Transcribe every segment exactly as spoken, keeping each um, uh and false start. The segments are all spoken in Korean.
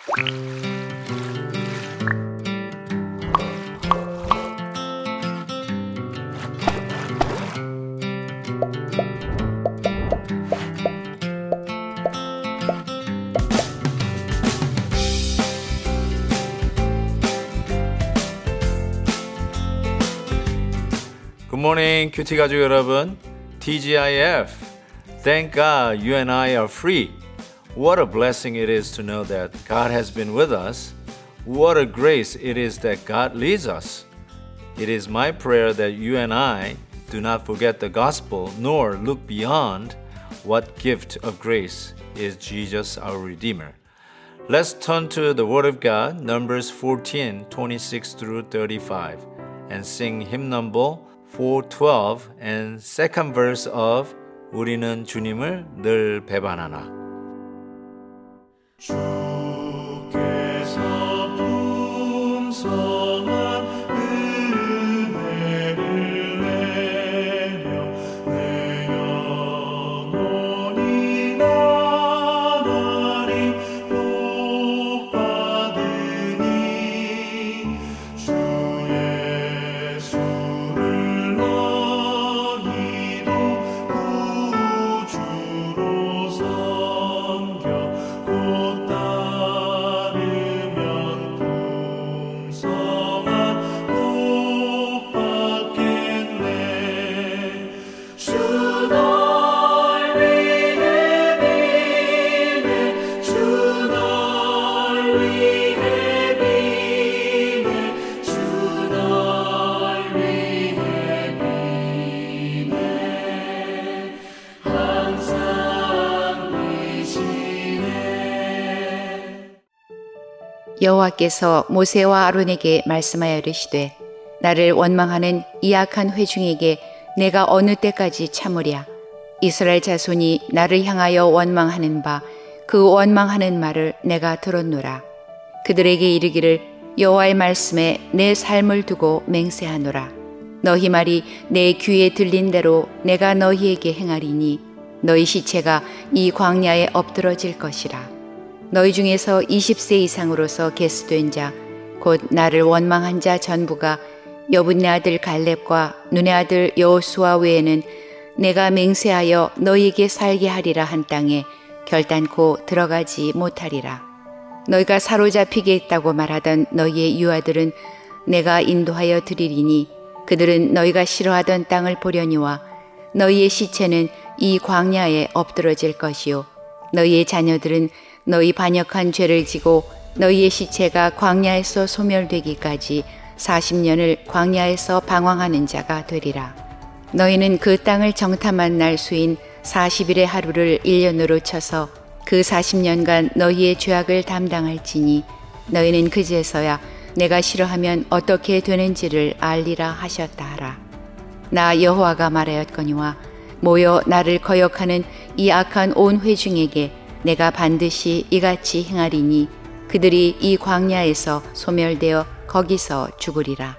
굿모닝 큐티 가족 여러분, 티지아이에프. Thank God you and I are free. What a blessing it is to know that God has been with us. What a grace it is that God leads us. It is my prayer that you and I do not forget the gospel nor look beyond what gift of grace is Jesus our Redeemer. Let's turn to the Word of God, Numbers fourteen, twenty-six through thirty-five, and sing hymn number four twelve and second verse of 우리는 주님을 늘 배반하나. 주께서 풍성한 은혜를 내려 내 영혼이 나날이 복 받으니 주 예수를 너희도 구주로 섬겨 곧 따르면 풍성한 복 받겠네. 주 널 위해 비네. 주 널 위해 비네. 주 널 위해 비네. 항상 비시네. 여호와께서 모세와 아론에게 말씀하여 이르시되 나를 원망하는 이 악한 회중에게 내가 어느 때까지 참으랴. 이스라엘 자손이 나를 향하여 원망하는 바 그 원망하는 말을 내가 들었노라. 그들에게 이르기를 여호와의 말씀에 내 삶을 두고 맹세하노라. 너희 말이 내 귀에 들린 대로 내가 너희에게 행하리니 너희 시체가 이 광야에 엎드러질 것이라. 너희 중에서 이십 세 이상으로서 계수된 자 곧 나를 원망한 자 전부가 여분네 아들 갈렙과 눈의 아들 여호수아 외에는 내가 맹세하여 너희에게 살게 하리라 한 땅에 결단코 들어가지 못하리라. 너희가 사로잡히겠다고 말하던 너희의 유아들은 내가 인도하여 드리리니 그들은 너희가 싫어하던 땅을 보려니와 너희의 시체는 이 광야에 엎드러질 것이요 너희의 자녀들은 너희 반역한 죄를 지고 너희의 시체가 광야에서 소멸되기까지 사십 년을 광야에서 방황하는 자가 되리라. 너희는 그 땅을 정탐한 날 수인 사십 일의 하루를 일 년으로 쳐서 그 사십 년간 너희의 죄악을 담당할지니 너희는 그제서야 내가 싫어하면 어떻게 되는지를 알리라 하셨다 하라. 나 여호와가 말하였거니와 모여 나를 거역하는 이 악한 온 회중에게 내가 반드시 이같이 행하리니 그들이 이 광야에서 소멸되어 거기서 죽으리라.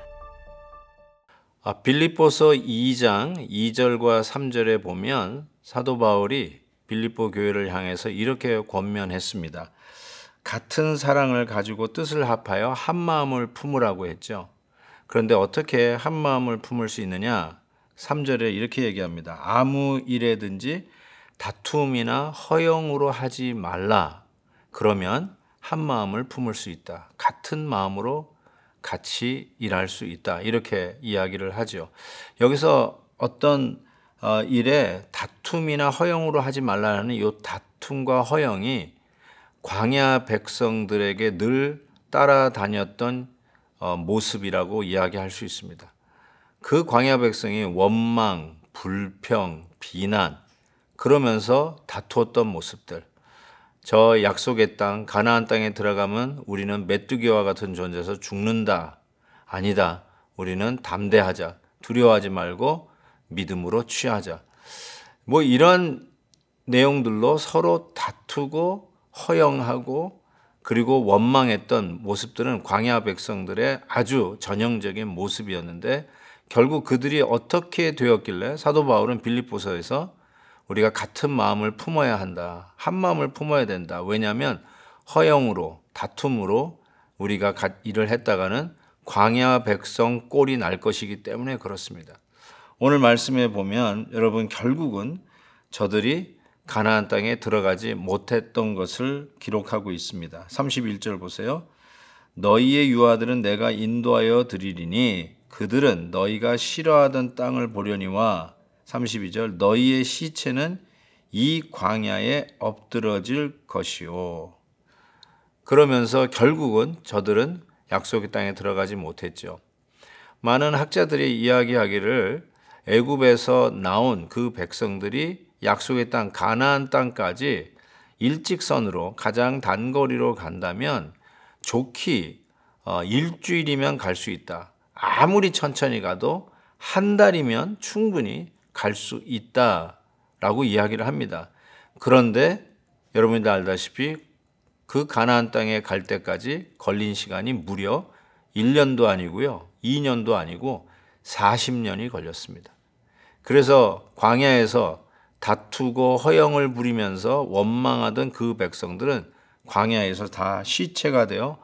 아, 빌립보서 이 장 이 절과 삼 절에 보면 사도 바울이 빌립보 교회를 향해서 이렇게 권면했습니다. 같은 사랑을 가지고 뜻을 합하여 한 마음을 품으라고 했죠. 그런데 어떻게 한 마음을 품을 수 있느냐? 삼 절에 이렇게 얘기합니다. 아무 일에든지 다툼이나 허영으로 하지 말라. 그러면 한 마음을 품을 수 있다. 같은 마음으로 같이 일할 수 있다. 이렇게 이야기를 하죠. 여기서 어떤 일에 다툼이나 허영으로 하지 말라는 이 다툼과 허영이 광야 백성들에게 늘 따라다녔던 모습이라고 이야기할 수 있습니다. 그 광야 백성이 원망, 불평, 비난 그러면서 다투었던 모습들. 저 약속의 땅, 가나안 땅에 들어가면 우리는 메뚜기와 같은 존재에서 죽는다. 아니다. 우리는 담대하자. 두려워하지 말고 믿음으로 취하자. 뭐 이런 내용들로 서로 다투고 허영하고 그리고 원망했던 모습들은 광야 백성들의 아주 전형적인 모습이었는데 결국 그들이 어떻게 되었길래 사도 바울은 빌립보서에서 우리가 같은 마음을 품어야 한다. 한 마음을 품어야 된다. 왜냐하면 허영으로, 다툼으로 우리가 일을 했다가는 광야 백성 꼴이 날 것이기 때문에 그렇습니다. 오늘 말씀에 보면 여러분 결국은 저들이 가나안 땅에 들어가지 못했던 것을 기록하고 있습니다. 삼십일 절 보세요. 너희의 유아들은 내가 인도하여 드리리니 그들은 너희가 싫어하던 땅을 보려니와 삼십이 절 너희의 시체는 이 광야에 엎드러질 것이요. 그러면서 결국은 저들은 약속의 땅에 들어가지 못했죠. 많은 학자들이 이야기하기를 애굽에서 나온 그 백성들이 약속의 땅 가나안 땅까지 일직선으로 가장 단거리로 간다면 좋기 어, 일주일이면 갈 수 있다. 아무리 천천히 가도 한 달이면 충분히 갈 수 있다라고 이야기를 합니다. 그런데 여러분들 알다시피 그 가나안 땅에 갈 때까지 걸린 시간이 무려 일 년도 아니고요. 이 년도 아니고 사십 년이 걸렸습니다. 그래서 광야에서 다투고 허영을 부리면서 원망하던 그 백성들은 광야에서 다 시체가 되어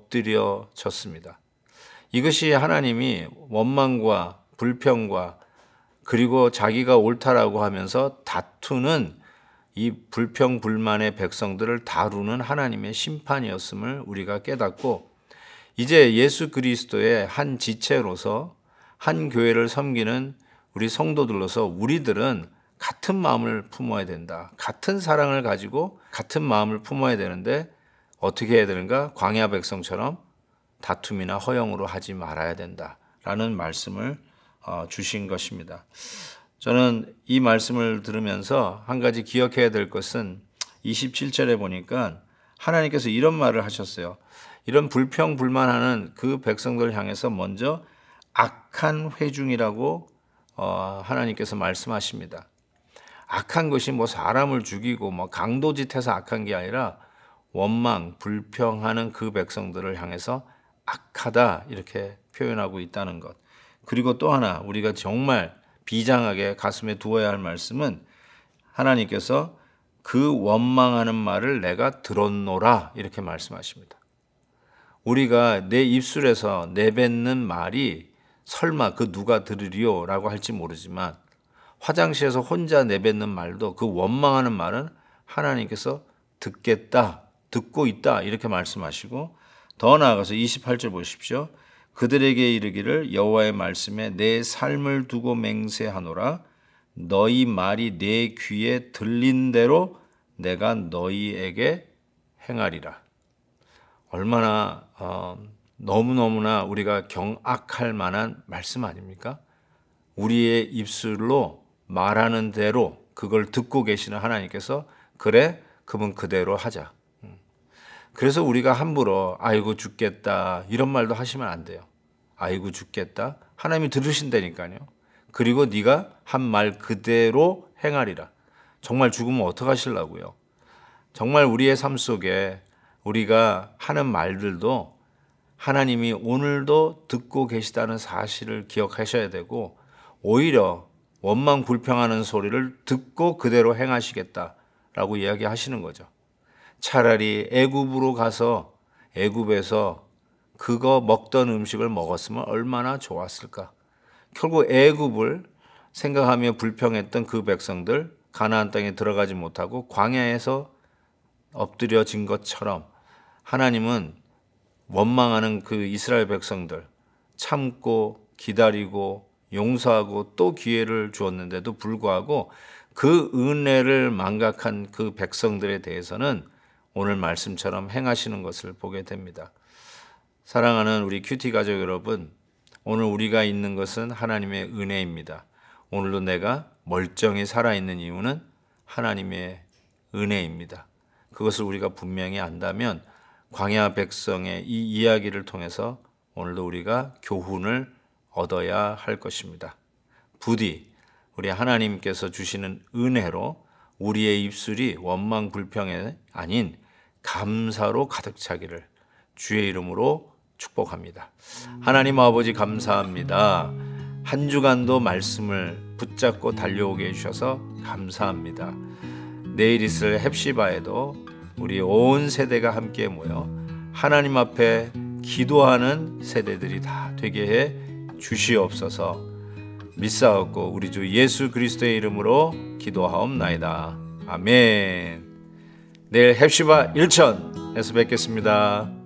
엎드려졌습니다. 이것이 하나님이 원망과 불평과 그리고 자기가 옳다라고 하면서 다투는 이 불평불만의 백성들을 다루는 하나님의 심판이었음을 우리가 깨닫고 이제 예수 그리스도의 한 지체로서 한 교회를 섬기는 우리 성도들로서 우리들은 같은 마음을 품어야 된다. 같은 사랑을 가지고 같은 마음을 품어야 되는데 어떻게 해야 되는가? 광야 백성처럼 다툼이나 허영으로 하지 말아야 된다라는 말씀을 주신 것입니다. 저는 이 말씀을 들으면서 한 가지 기억해야 될 것은 이십칠 절에 보니까 하나님께서 이런 말을 하셨어요. 이런 불평불만하는 그 백성들을 향해서 먼저 악한 회중이라고 하나님께서 말씀하십니다. 악한 것이 뭐 사람을 죽이고 뭐 강도짓해서 악한 게 아니라 원망, 불평하는 그 백성들을 향해서 악하다 이렇게 표현하고 있다는 것. 그리고 또 하나 우리가 정말 비장하게 가슴에 두어야 할 말씀은 하나님께서 그 원망하는 말을 내가 들었노라 이렇게 말씀하십니다. 우리가 내 입술에서 내뱉는 말이 설마 그 누가 들으리요 라고 할지 모르지만 화장실에서 혼자 내뱉는 말도 그 원망하는 말은 하나님께서 듣겠다, 듣고 있다 이렇게 말씀하시고 더 나아가서 이십팔 절 보십시오. 그들에게 이르기를 여호와의 말씀에 내 삶을 두고 맹세하노라 너희 말이 내 귀에 들린 대로 내가 너희에게 행하리라. 얼마나 어, 너무너무나 우리가 경악할 만한 말씀 아닙니까? 우리의 입술로 말하는 대로 그걸 듣고 계시는 하나님께서 그래 그분 그대로 하자. 그래서 우리가 함부로 아이고 죽겠다 이런 말도 하시면 안 돼요. 아이고 죽겠다 하나님이 들으신다니까요. 그리고 네가 한 말 그대로 행하리라. 정말 죽으면 어떡하시려고요? 정말 우리의 삶 속에 우리가 하는 말들도 하나님이 오늘도 듣고 계시다는 사실을 기억하셔야 되고 오히려 원망 불평하는 소리를 듣고 그대로 행하시겠다라고 이야기하시는 거죠. 차라리 애굽으로 가서 애굽에서 그거 먹던 음식을 먹었으면 얼마나 좋았을까. 결국 애굽을 생각하며 불평했던 그 백성들 가나안 땅에 들어가지 못하고 광야에서 엎드려진 것처럼 하나님은 원망하는 그 이스라엘 백성들 참고 기다리고 용서하고 또 기회를 주었는데도 불구하고 그 은혜를 망각한 그 백성들에 대해서는 오늘 말씀처럼 행하시는 것을 보게 됩니다. 사랑하는 우리 큐티 가족 여러분, 오늘 우리가 있는 것은 하나님의 은혜입니다. 오늘도 내가 멀쩡히 살아있는 이유는 하나님의 은혜입니다. 그것을 우리가 분명히 안다면 광야 백성의 이 이야기를 통해서 오늘도 우리가 교훈을 얻어야 할 것입니다. 부디 우리 하나님께서 주시는 은혜로 우리의 입술이 원망 불평이 아닌 감사로 가득 차기를 주의 이름으로 축복합니다. 하나님 아버지 감사합니다. 한 주간도 말씀을 붙잡고 달려오게 해주셔서 감사합니다. 내일 있을 헵시바에도 우리 온 세대가 함께 모여 하나님 앞에 기도하는 세대들이 다 되게 해 주시옵소서. 믿사옵고 우리 주 예수 그리스도의 이름으로 기도하옵나이다. 아멘. 내일 헵시바 일천에서 뵙겠습니다.